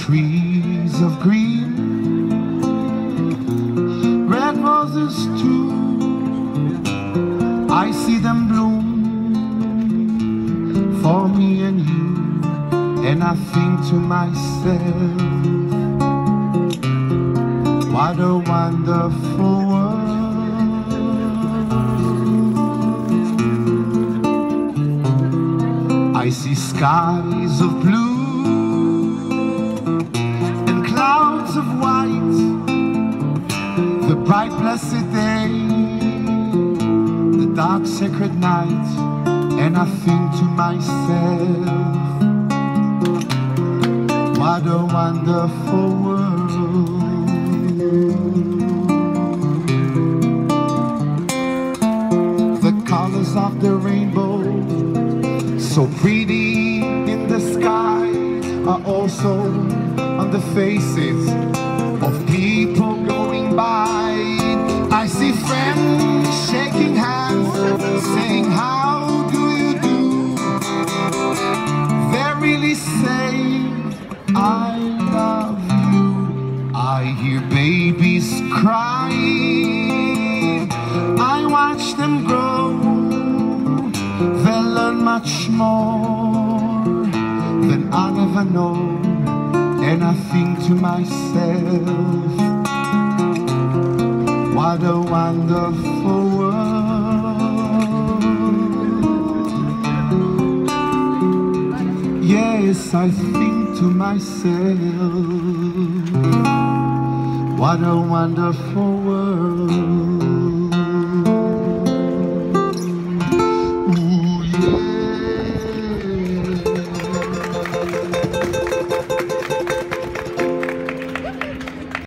trees of green, red roses too. I see them bloom for me and you, and I think to myself, what a wonderful world. I see skies of blue and clouds of white, the bright blessed day, the dark sacred night, and I think to myself, what a wonderful world. The colors of the rainbow, so pretty in the sky, are also on the faces of people going by. I see friends shaking hands, saying, how do you do? They really say, I love you. I hear babies crying, I watch them grow. They learn much more than I'll ever know, and I think to myself, what a wonderful world. Yes, I think to myself, what a wonderful world. Ooh, yeah.